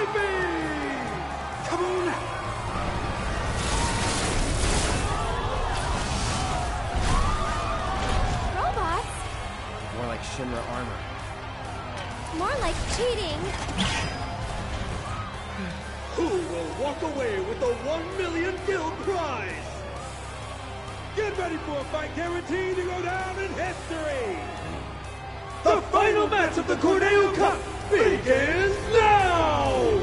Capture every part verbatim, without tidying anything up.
Sweepy! Come on! Robots? More like Shinra armor. More like cheating. Who will walk away with the one million guild prize? Get ready for a fight guaranteed to go down in history! The final match of the Corneo Cup begins now!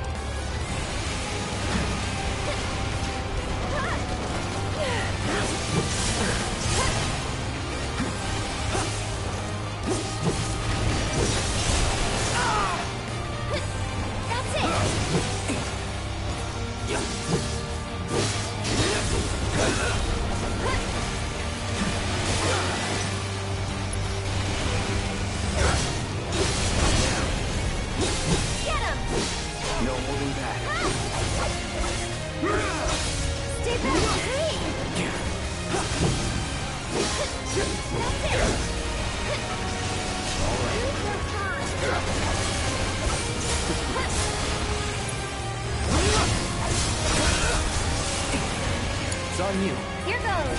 It's on you. Here goes.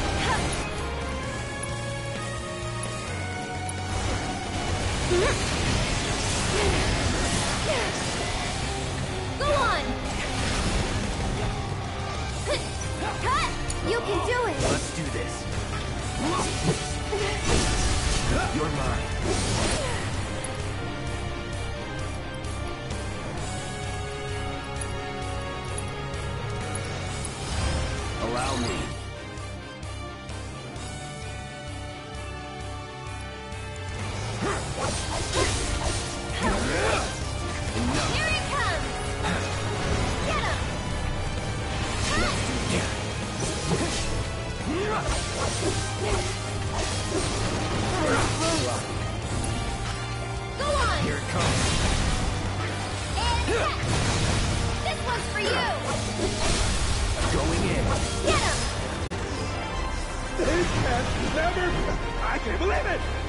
Go on. Cut. You can do it. Let's do this. You're mine. Allow me. Here it comes. Get him. Go on. Here it comes. And catch. This one's for you. Going in. Get him. This has never... I can't believe it!